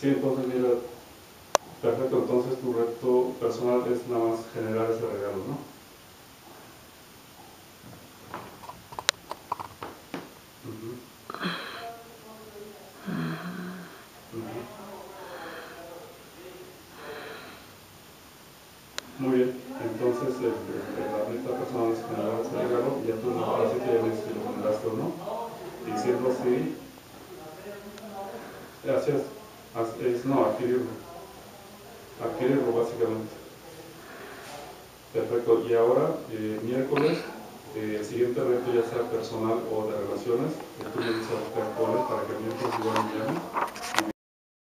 Sí, entonces mira, perfecto, entonces tu reto personal es nada más generar ese regalo, ¿no? Ujú, ujú. Muy bien, entonces la meta personal es generar ese regalo y ya tú ahora sí que ya ves si lo generaste o no. Y siendo así, así es, no, adquirirlo básicamente. Perfecto, y ahora, miércoles, el siguiente reto ya sea personal o de relaciones, tú me dices a buscar cuál es para que el miércoles igual me llames.